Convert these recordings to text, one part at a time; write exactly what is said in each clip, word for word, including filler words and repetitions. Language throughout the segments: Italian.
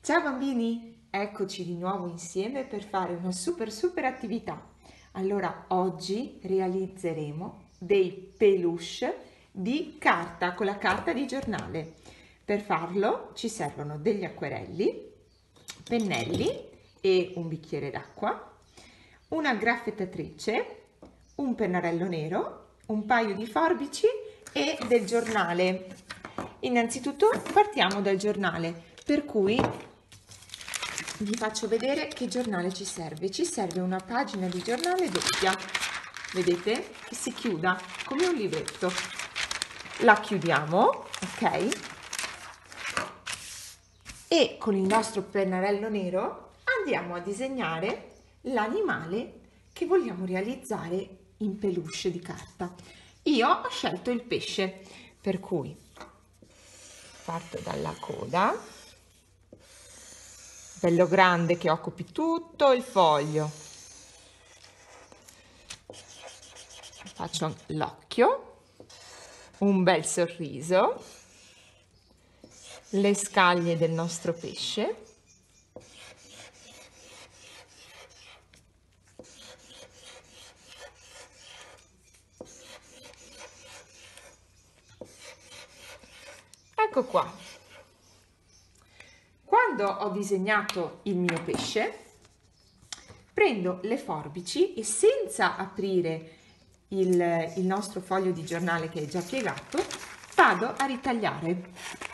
Ciao bambini, eccoci di nuovo insieme per fare una super super attività. Allora oggi realizzeremo dei peluche di carta con la carta di giornale. Per farlo ci servono degli acquerelli, pennelli e un bicchiere d'acqua, una graffettatrice, un pennarello nero, un paio di forbici e del giornale. Innanzitutto partiamo dal giornale, per cui vi faccio vedere che giornale ci serve. Ci serve una pagina di giornale doppia, vedete? Che si chiuda come un libretto. La chiudiamo, ok? E con il nostro pennarello nero andiamo a disegnare l'animale che vogliamo realizzare in peluche di carta. Io ho scelto il pesce, per cui parto dalla coda, bello grande che occupi tutto il foglio. Faccio l'occhio, un bel sorriso, le scaglie del nostro pesce, ecco qua. Quando ho disegnato il mio pesce, prendo le forbici e senza aprire il, il nostro foglio di giornale che è già piegato, vado a ritagliare.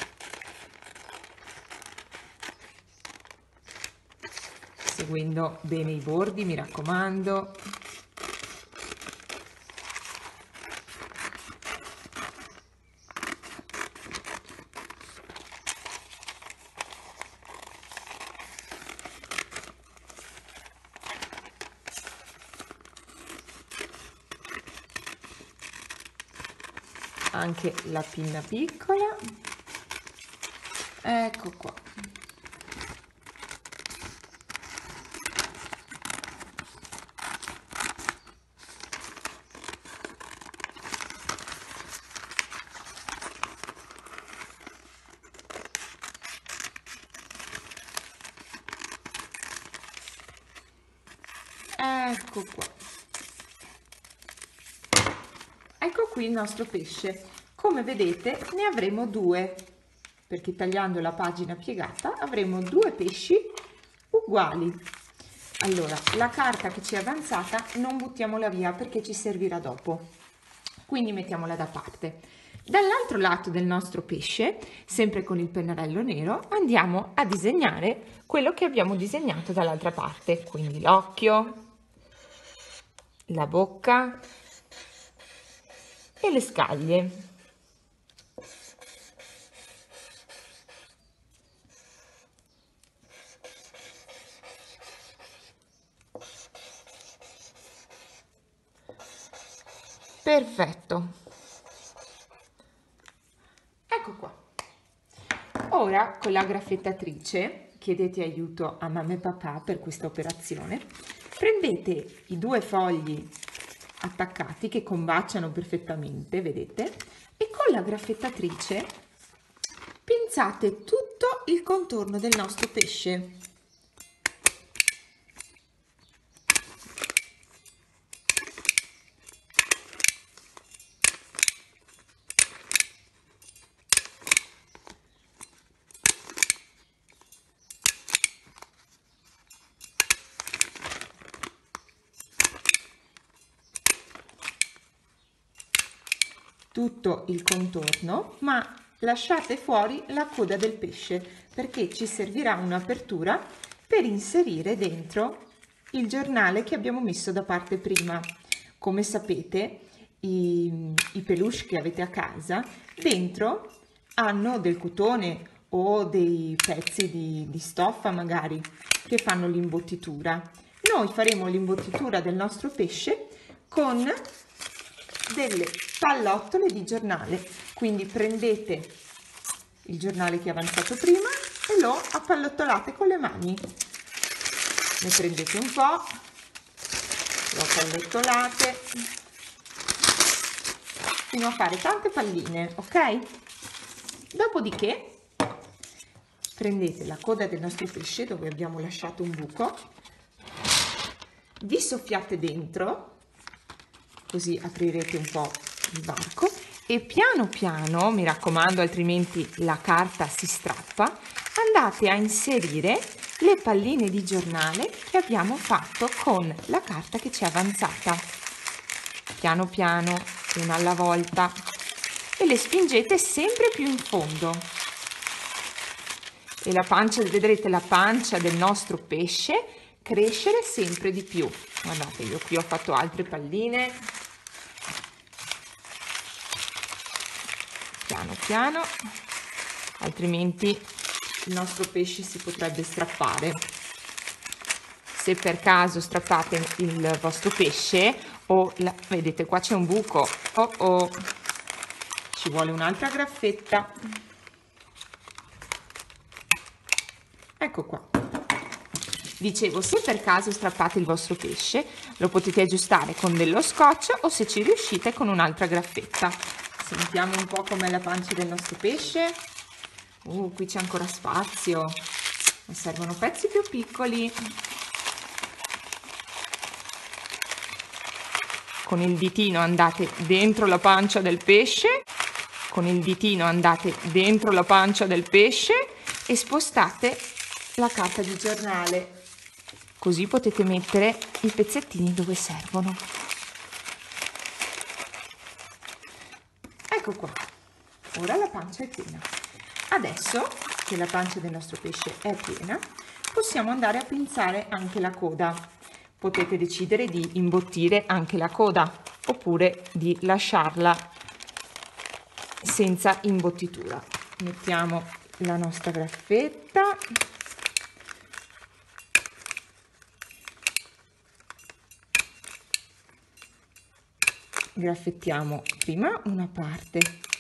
Seguendo bene i bordi, mi raccomando. Anche la pinna piccola, ecco qua. Ecco qua. Ecco qui il nostro pesce. Come vedete ne avremo due, perché tagliando la pagina piegata avremo due pesci uguali. Allora, la carta che ci è avanzata non buttiamola via perché ci servirà dopo, quindi mettiamola da parte. Dall'altro lato del nostro pesce, sempre con il pennarello nero, andiamo a disegnare quello che abbiamo disegnato dall'altra parte, quindi l'occhio, la bocca e le scaglie. Perfetto. Ecco qua. Ora con la graffettatrice chiedete aiuto a mamma e papà per questa operazione. Prendete i due fogli attaccati che combaciano perfettamente, vedete, e con la graffettatrice pinzate tutto il contorno del nostro pesce. Tutto il contorno, ma lasciate fuori la coda del pesce perché ci servirà un'apertura per inserire dentro il giornale che abbiamo messo da parte prima. Come sapete, i, i peluche che avete a casa dentro hanno del cotone o dei pezzi di, di stoffa magari che fanno l'imbottitura. Noi faremo l'imbottitura del nostro pesce con delle pallottole di giornale, quindi prendete il giornale che è avanzato prima e lo appallottolate con le mani, ne prendete un po', lo appallottolate fino a fare tante palline, ok? Dopodiché prendete la coda del nostro pesce dove abbiamo lasciato un buco, vi soffiate dentro, così aprirete un po' il varco e piano piano, mi raccomando altrimenti la carta si strappa, andate a inserire le palline di giornale che abbiamo fatto con la carta che ci è avanzata. Piano piano, una alla volta, e le spingete sempre più in fondo. E la pancia, vedrete la pancia del nostro pesce crescere sempre di più. Guardate, io qui ho fatto altre palline. Piano piano, altrimenti il nostro pesce si potrebbe strappare. Se per caso strappate il vostro pesce o la, vedete qua c'è un buco, oh oh, ci vuole un'altra graffetta. Ecco qua. Dicevo, se per caso strappate il vostro pesce, lo potete aggiustare con dello scotch o se ci riuscite con un'altra graffetta. Sentiamo un po' com'è la pancia del nostro pesce. Uh, qui c'è ancora spazio, ma servono pezzi più piccoli. Con il ditino andate dentro la pancia del pesce, con il ditino andate dentro la pancia del pesce e spostate la carta di giornale. Così potete mettere i pezzettini dove servono. Ecco qua, ora la pancia è piena. Adesso che la pancia del nostro pesce è piena, possiamo andare a pinzare anche la coda. Potete decidere di imbottire anche la coda oppure di lasciarla senza imbottitura. Mettiamo la nostra graffetta. Graffettiamo prima una parte.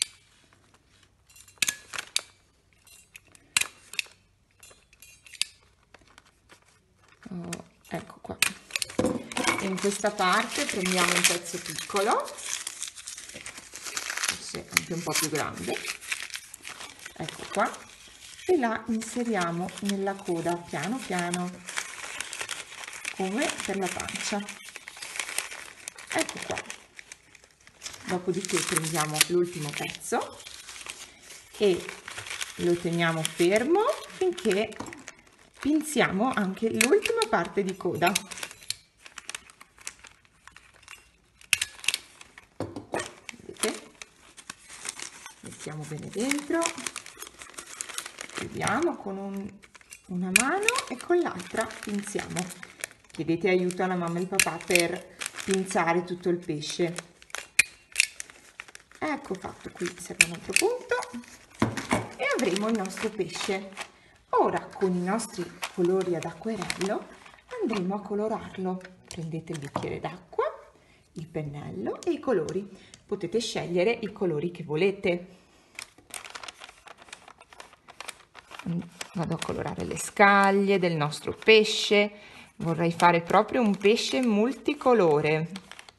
Oh, ecco qua. E in questa parte prendiamo un pezzo piccolo, forse anche un po' più grande, ecco qua, e la inseriamo nella coda piano piano, come per la pancia. Ecco qua. Dopodiché prendiamo l'ultimo pezzo e lo teniamo fermo finché pinziamo anche l'ultima parte di coda. Vedete? Mettiamo bene dentro, chiudiamo con un, una mano e con l'altra pinziamo. Chiedete aiuto alla mamma e al papà per pinzare tutto il pesce. Ecco fatto, qui serve un altro punto e avremo il nostro pesce. Ora con i nostri colori ad acquerello andremo a colorarlo. Prendete il bicchiere d'acqua, il pennello e i colori. Potete scegliere i colori che volete. Vado a colorare le scaglie del nostro pesce. Vorrei fare proprio un pesce multicolore.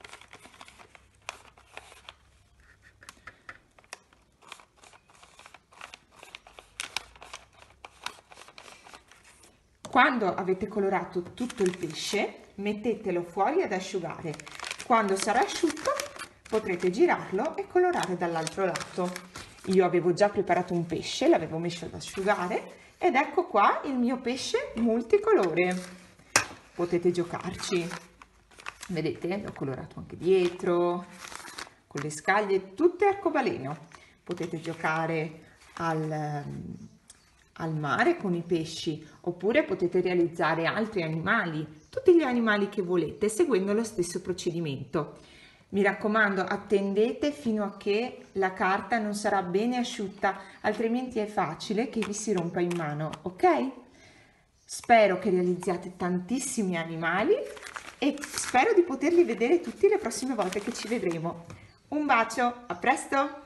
Quando avete colorato tutto il pesce, mettetelo fuori ad asciugare. Quando sarà asciutto, potrete girarlo e colorare dall'altro lato. Io avevo già preparato un pesce, l'avevo messo ad asciugare ed ecco qua il mio pesce multicolore. Potete giocarci. Vedete? L'ho colorato anche dietro, con le scaglie tutte arcobaleno. Potete giocare al... al mare con i pesci, oppure potete realizzare altri animali, tutti gli animali che volete, seguendo lo stesso procedimento. Mi raccomando, attendete fino a che la carta non sarà bene asciutta, altrimenti è facile che vi si rompa in mano, ok? Spero che realizziate tantissimi animali e spero di poterli vedere tutti le prossime volte che ci vedremo. Un bacio, a presto!